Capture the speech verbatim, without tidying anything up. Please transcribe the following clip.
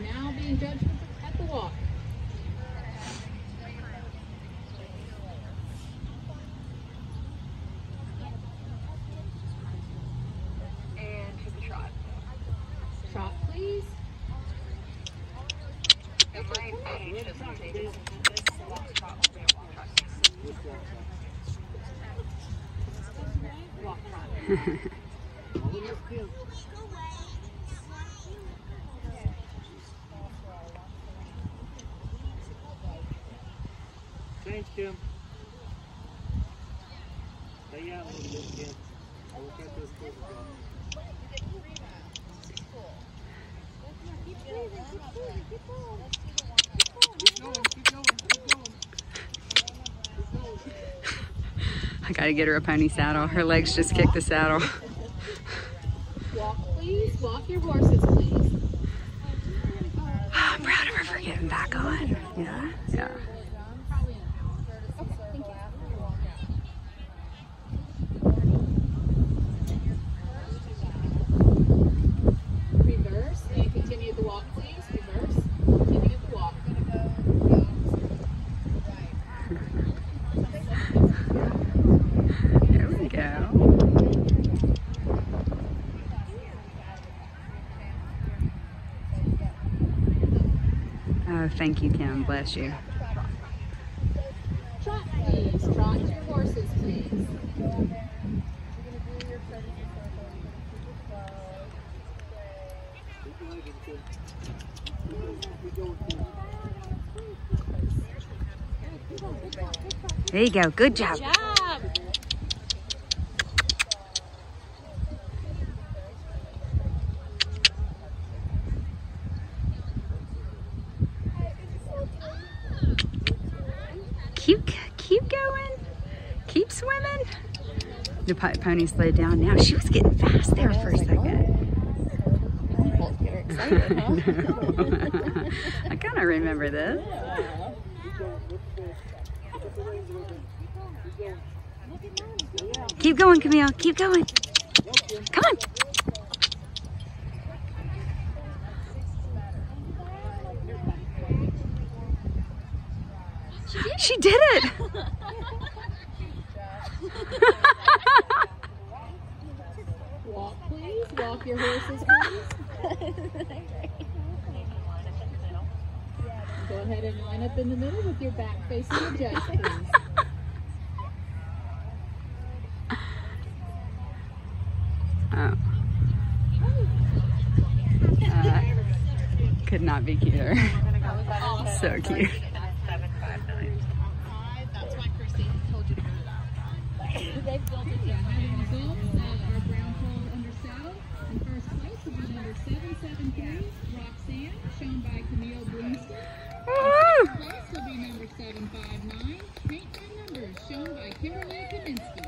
now being judged at the walk. And to the trot. Trot, please. It might change this one. They didn't do this walk trot. We'll do a walk trot. Walk trot. Thanks, Jim. Stay out a little bit, Jim. We'll get this close again. Keep going, keep going, keep going. Keep going, keep going, keep going. Keep going. I gotta get her a pony saddle. Her legs just kicked the saddle. Walk, please. Walk your horses, please. I'm proud of her for getting back on. Yeah, yeah. Reverse and continue the walk, please. Reverse. Continue the walk. There we go. Oh, thank you, Kim. Bless you. Trot, please. Trot your horses, please. There you go. Good job. Good job. Keep, keep going. Keep swimming. The po pony slowed down now. She was getting fast there for a second. Both get her excited, huh? I kind of remember this. Keep going, Camille. Keep going. Come on. She did it. Walk, please. Walk your horses, please. Go ahead and line up in the middle with your back facing the judge, please. Oh. Uh, could not be cuter. So cute. That's why Christy told you to put it out. They've built it down. Results, uh, our brown pole under saddle. In first place will be number seven seven three, Roxanne, shown by Camille Bloomston. Woo! Place will be number seven five nine, Paint by Numbers, shown by Kimberly Kaminsky.